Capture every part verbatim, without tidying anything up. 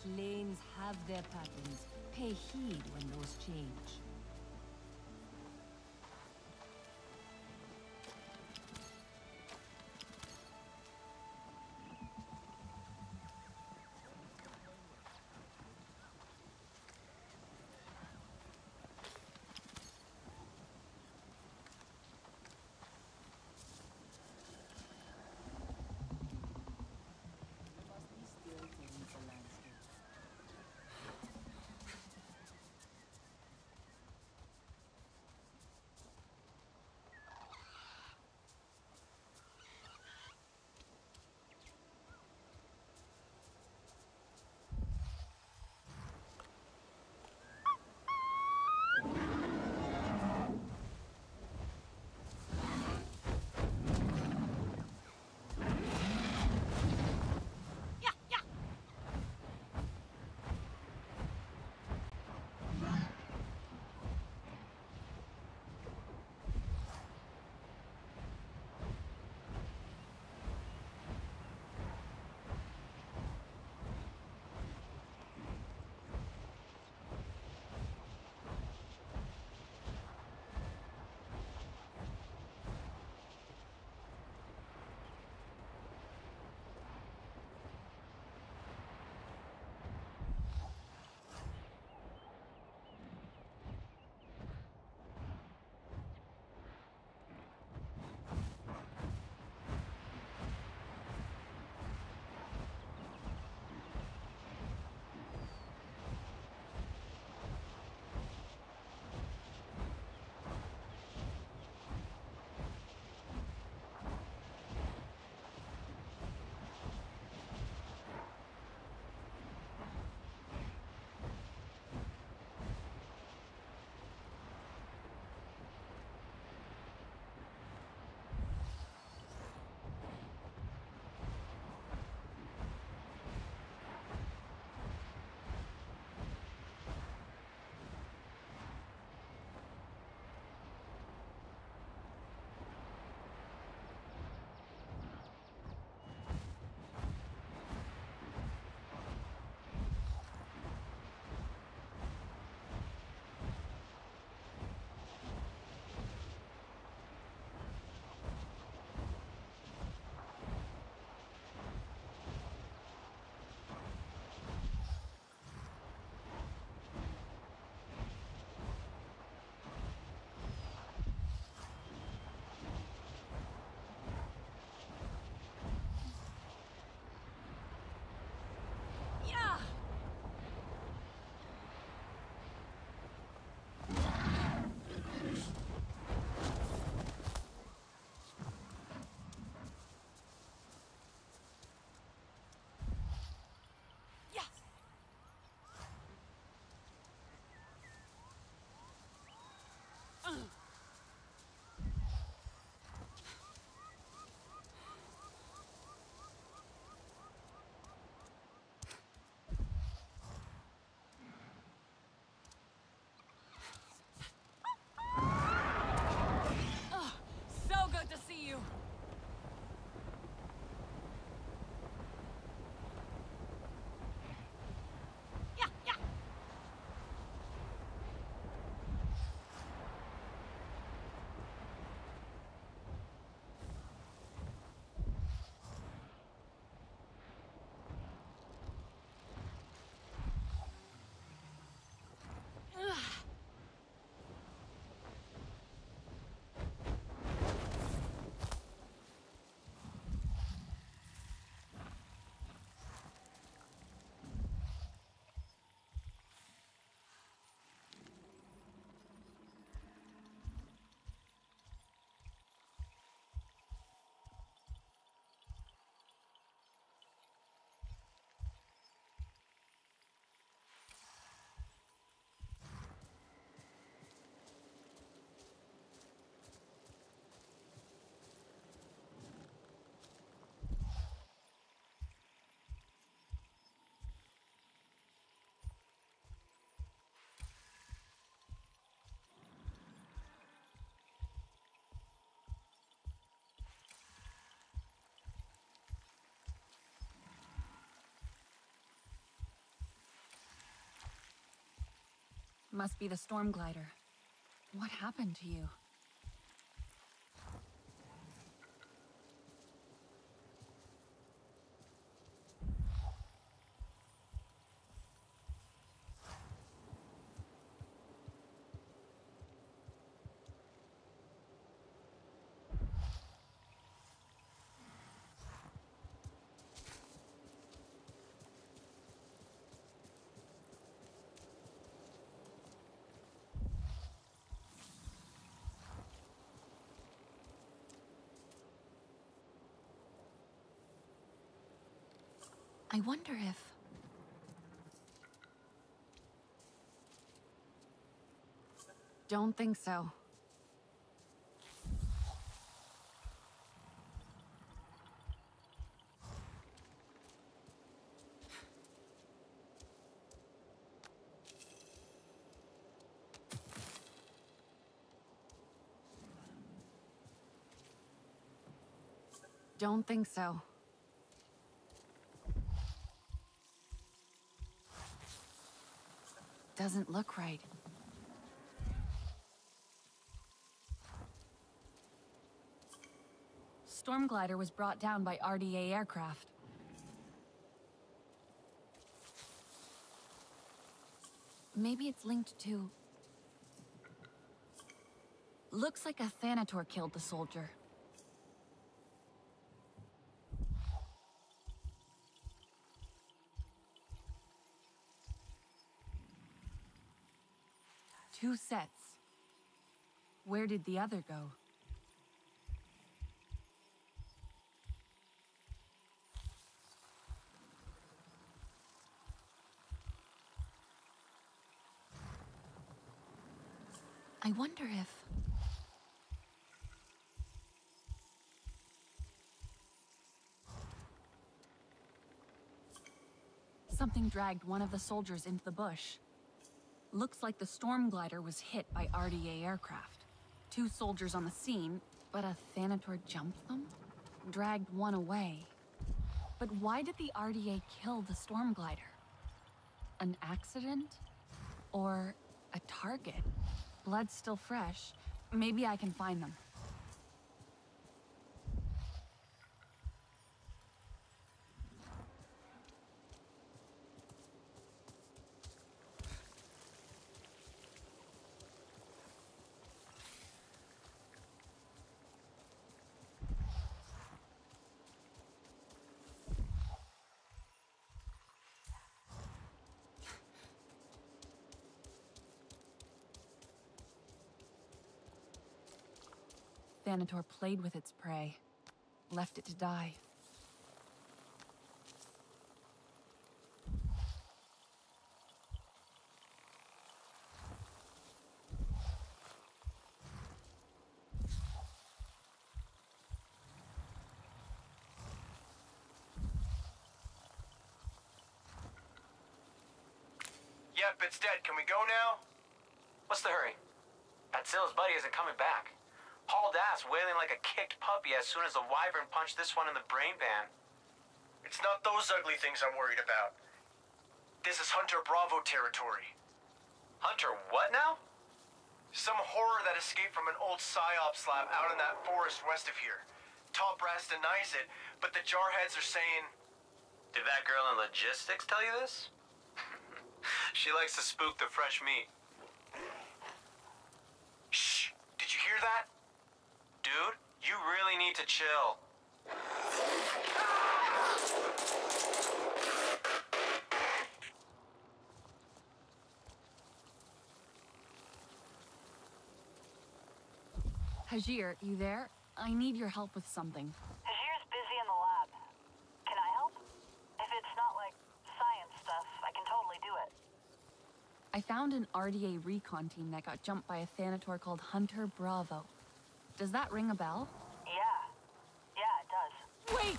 Lanes have their patterns. Pay heed when those change. Must be the storm glider. What happened to you? I wonder if... Don't think so. Don't think so. Doesn't look right. Storm glider was brought down by R D A aircraft. Maybe it's linked to... Looks like a Thanator killed the soldier. Two sets. Where did the other go? I wonder if... Something dragged one of the soldiers into the bush. Looks like the storm glider was hit by R D A aircraft. Two soldiers on the scene, but a Thanator jumped them? Dragged one away. But why did the R D A kill the storm glider? An accident? Or a target? Blood's still fresh. Maybe I can find them. Thanator played with its prey, left it to die. Yep, it's dead. Can we go now? What's the hurry? Atzilla's buddy isn't coming back. Hauled ass, wailing like a kicked puppy as soon as the wyvern punched this one in the brain pan. It's not those ugly things I'm worried about. This is Hunter Bravo territory. Hunter what now? Some horror that escaped from an old psyops lab out in that forest west of here. Top brass denies it, but the jarheads are saying... Did that girl in logistics tell you this? She likes to spook the fresh meat. Shh! Did you hear that? Dude, you really need to chill. Hajir, you there? I need your help with something. Hajir's busy in the lab. Can I help? If it's not like science stuff, I can totally do it. I found an R D A recon team that got jumped by a Thanator called Hunter Bravo. Does that ring a bell? Yeah. Yeah, it does. Wait!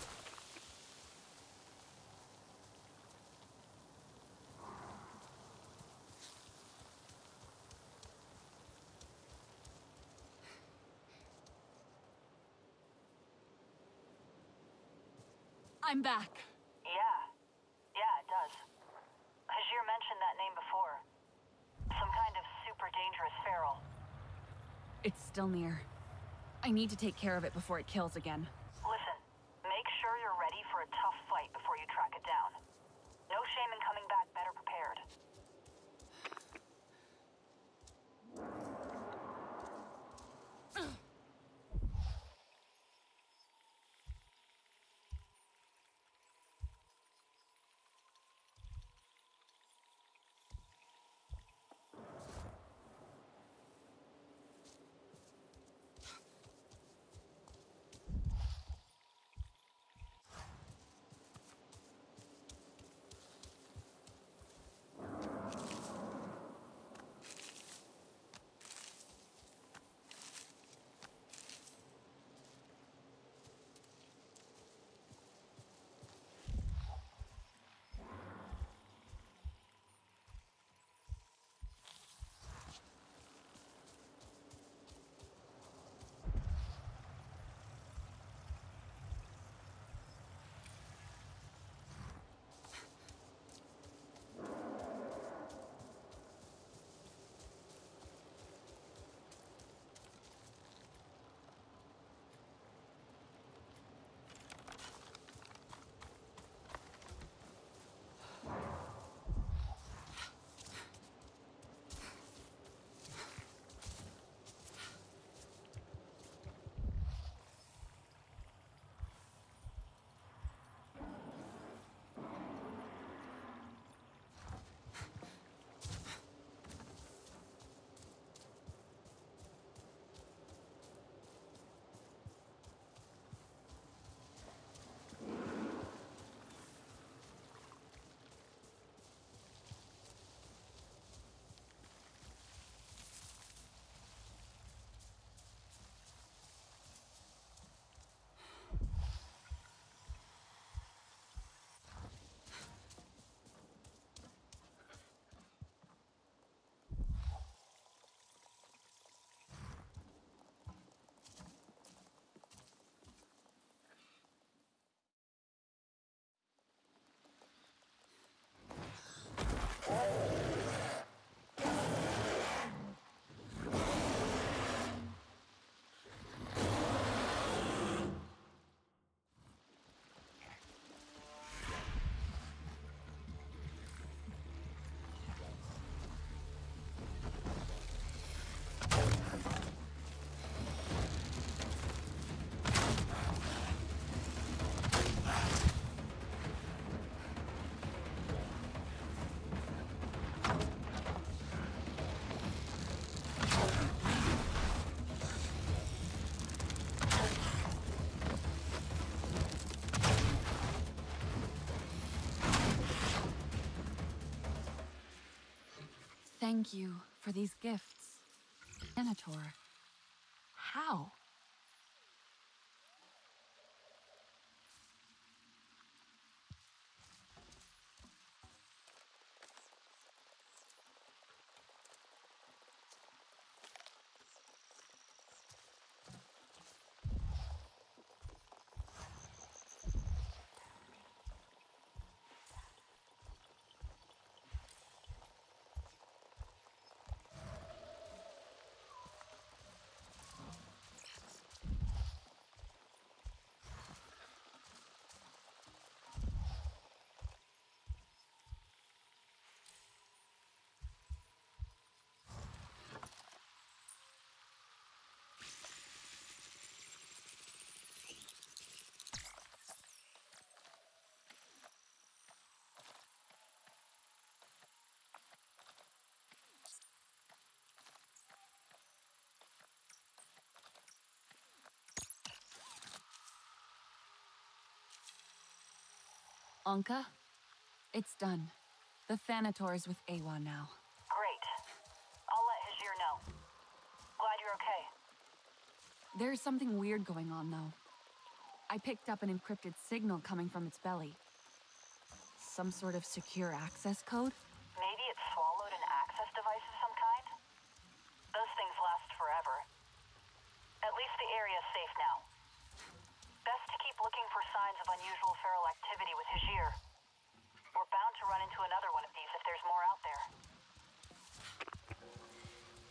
I'm back. Yeah. Yeah, it does. Hajir mentioned that name before. Some kind of super dangerous feral. It's still near. I need to take care of it before it kills again. Listen, make sure you're ready for a tough fight before you track it down. No shame in coming back better prepared. Thank you for these gifts, Senator. How? Anka, it's done. The Thanator is with Awa now. Great. I'll let Hajir know. Glad you're okay. There's something weird going on, though. I picked up an encrypted signal coming from its belly. Some sort of secure access code? Maybe it swallowed an access device of some kind? Those things last forever. At least the area's safe now. Best to keep looking for signs of unusual feral activity with Hajir. We're bound to run into another one of these if there's more out there.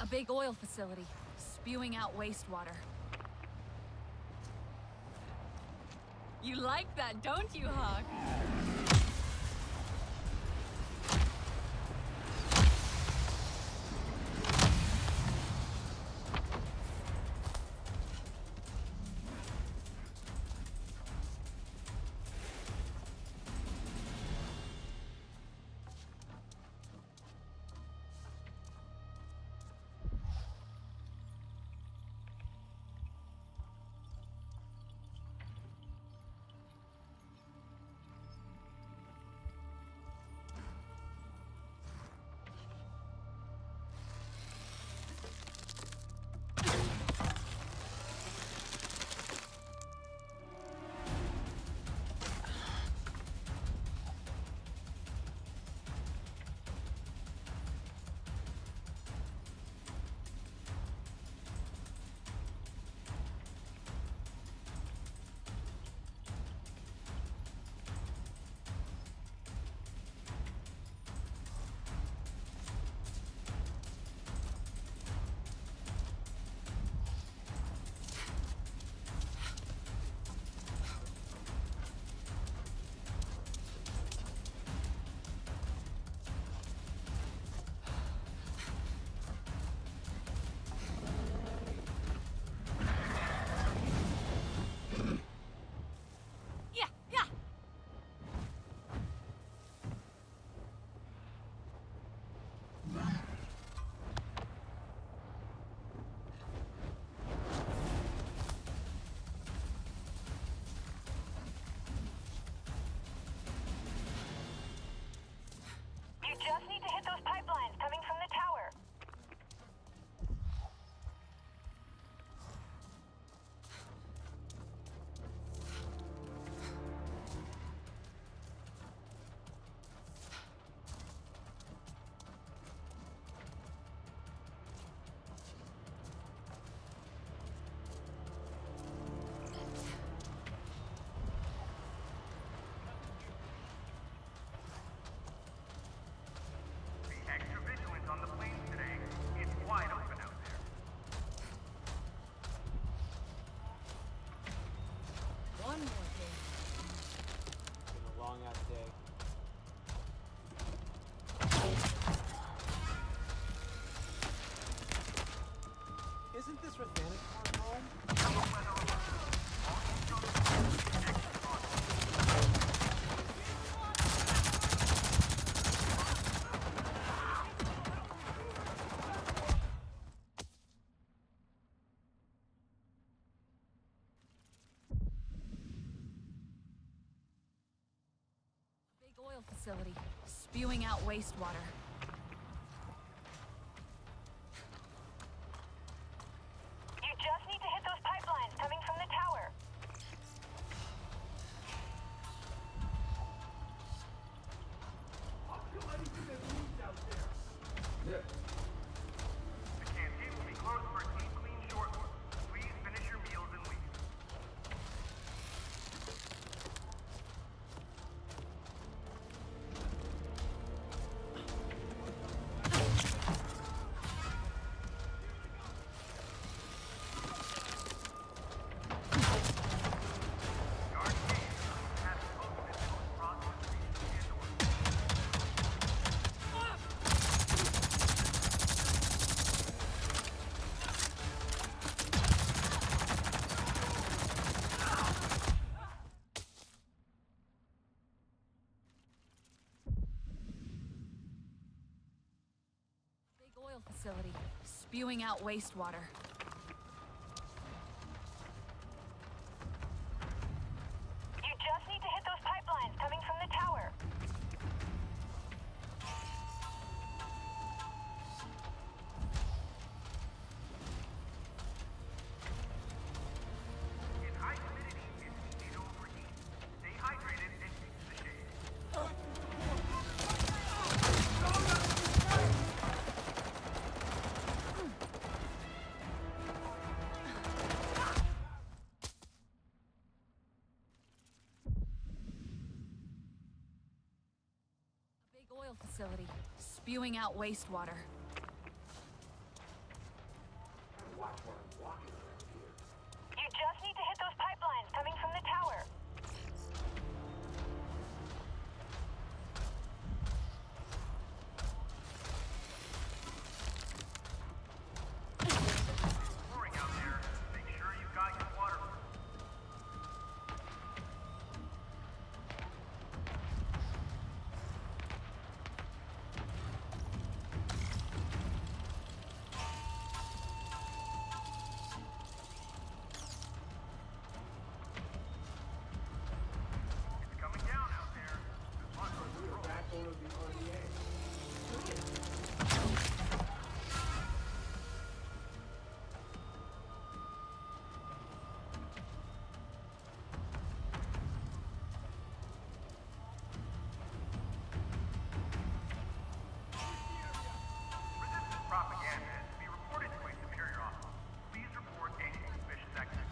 A big oil facility, spewing out wastewater. You like that, don't you, Hawk? Just need to hit those pipelines coming from the tower. One more day. It's been a long ass day. Isn't this Reconnect home? Oil facility, spewing out wastewater. You just need to hit those pipelines coming from the tower. The canteen will be closed for a clean clean shortly. Please finish your meals and leave. Oil facility, spewing out wastewater. You just need to hit those pipelines coming from the tower. In high humidity, it's easy to overheat. Stay hydrated and keep to the shade. A big oil facility, spewing out wastewater. You just need to hit those pipelines coming from the tower. Pouring out there. Make sure you've got your water. It's coming down out there. Good luck on the road. Backbone of the R D A. Resistance propaganda is to be reported to a superior officer. Please report any suspicious activity.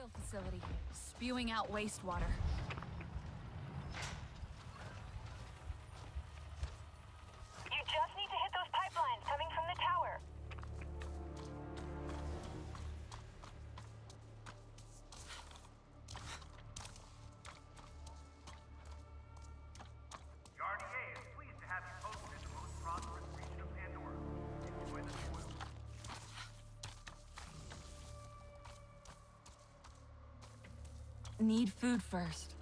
facility, spewing out wastewater. You just need to hit those pipelines coming from the tower. The R D A is pleased to have you posted in the most prosperous region of Pandora. Enjoy the spoils. Need food first.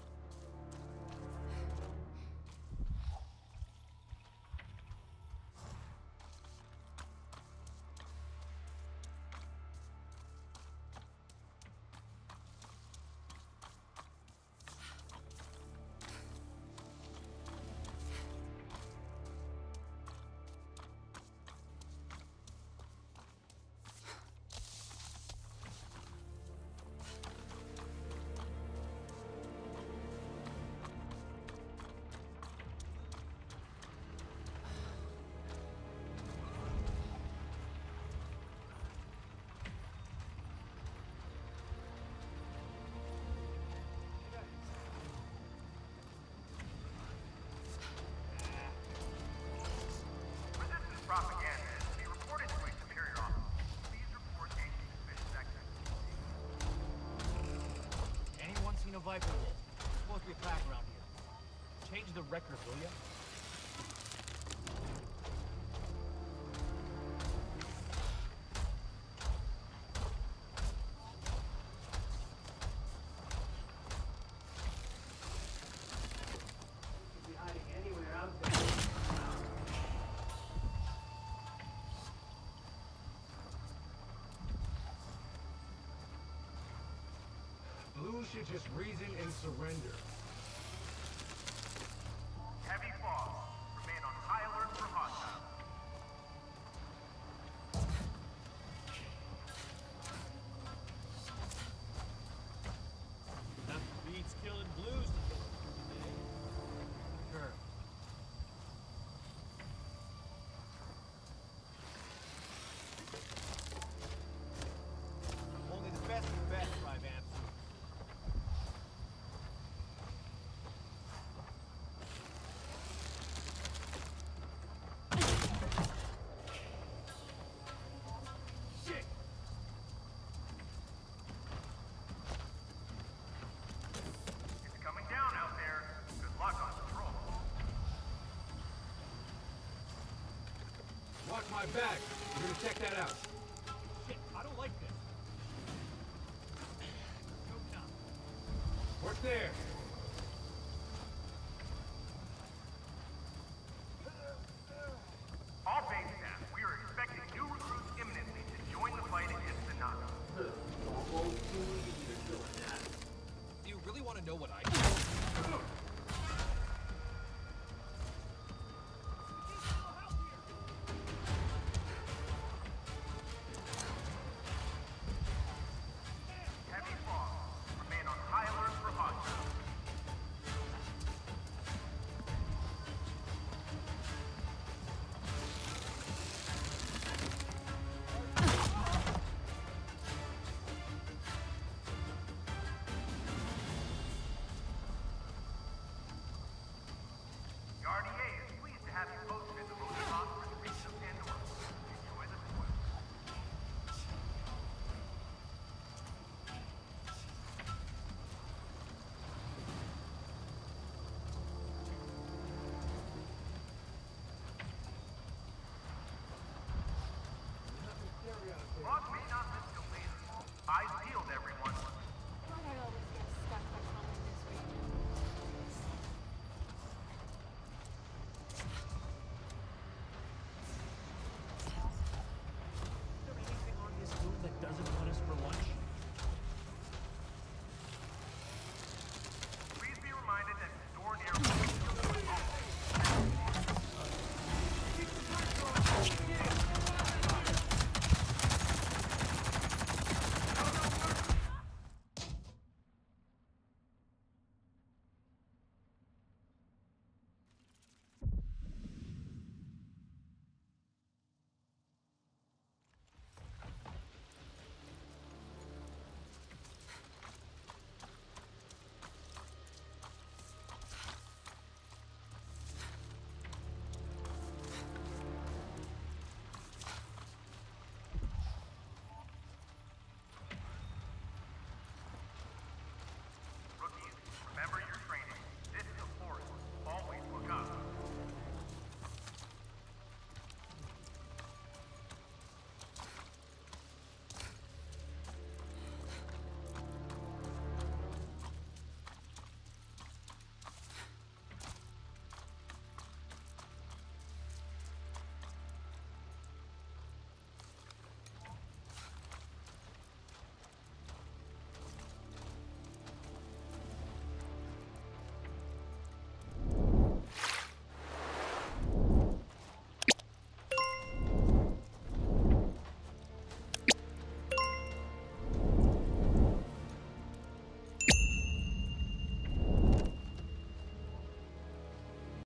Resistance propaganda is to be reported to a superior officer. Please report any suspicious activity. Anyone seen a Viper wolf? There's supposed to be a pack around here. Change the record, will ya? Could be hiding anywhere out there. Blue should just reason and surrender. Heavy fog. Remain on high alert for hostiles. Nothing beats killing blues to get through today. Sure. Only the best of the best drive amps. Shit! It's coming down out there. Good luck on patrol. Watch my back. We're gonna check that out. Shit, I don't like this. Go down. What's there?